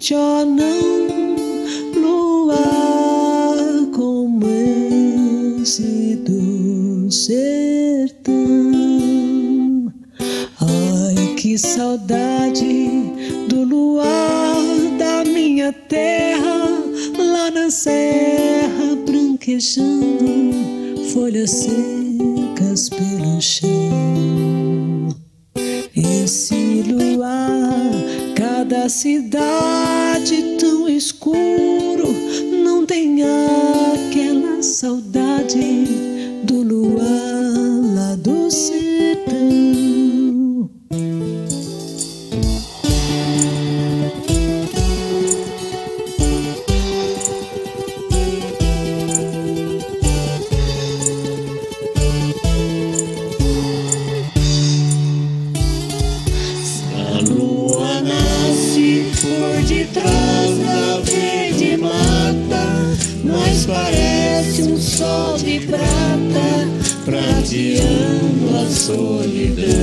noite, oh não, luar como esse do sertão. Ai, que saudade do luar da minha terra, lá na serra branquejando, folhas secas pelo chão. Esse luar, cada cidade tão escuro, não tem aquela saudade do luar lá do sertão. Por detrás da verde mata, mas parece um sol de prata, prateando a solidão.